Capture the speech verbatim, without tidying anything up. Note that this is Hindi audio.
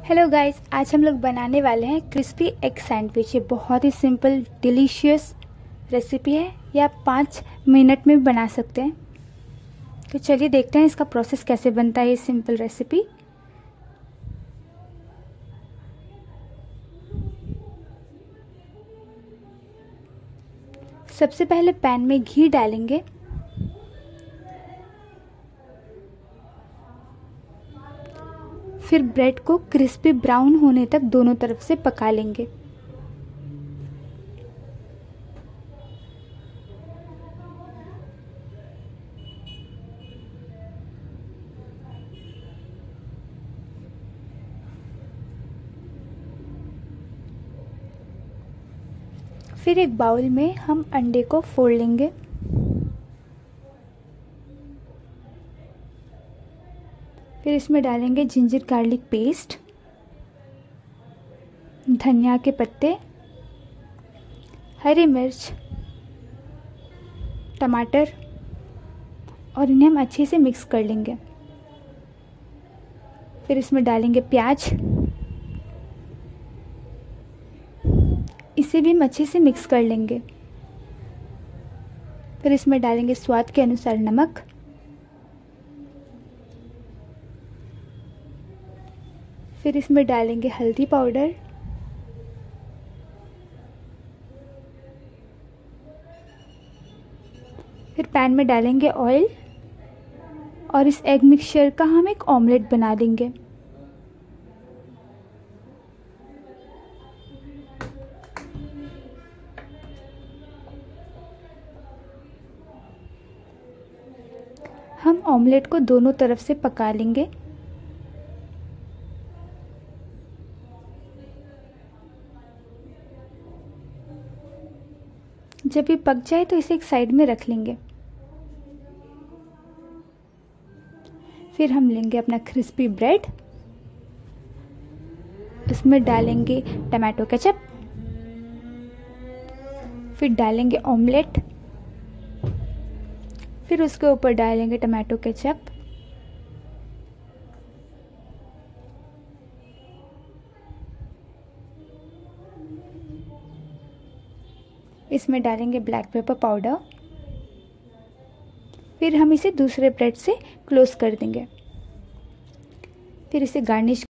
हेलो गाइस, आज हम लोग बनाने वाले हैं क्रिस्पी एग सैंडविच। ये बहुत ही सिंपल डिलीशियस रेसिपी है। ये आप पाँच मिनट में भी बना सकते हैं। तो चलिए देखते हैं इसका प्रोसेस कैसे बनता है ये सिंपल रेसिपी। सबसे पहले पैन में घी डालेंगे। फिर ब्रेड को क्रिस्पी ब्राउन होने तक दोनों तरफ से पका लेंगे। फिर एक बाउल में हम अंडे को फोड़ लेंगे। फिर इसमें डालेंगे जिंजर गार्लिक पेस्ट, धनिया के पत्ते, हरी मिर्च, टमाटर और इन्हें हम अच्छे से मिक्स कर लेंगे। फिर इसमें डालेंगे प्याज, इसे भी हम अच्छे से मिक्स कर लेंगे। फिर इसमें डालेंगे स्वाद के अनुसार नमक, फिर इसमें डालेंगे हल्दी पाउडर, फिर पैन में डालेंगे ऑयल और इस एग मिक्सचर का हम एक ऑमलेट बना देंगे। हम ऑमलेट को दोनों तरफ से पका लेंगे। जब ये पक जाए तो इसे एक साइड में रख लेंगे। फिर हम लेंगे अपना क्रिस्पी ब्रेड, इसमें डालेंगे टमाटो केचप, फिर डालेंगे ऑमलेट, फिर उसके ऊपर डालेंगे टमाटो केचप, इसमें डालेंगे ब्लैक पेपर पाउडर। फिर हम इसे दूसरे ब्रेड से क्लोज कर देंगे। फिर इसे गार्निश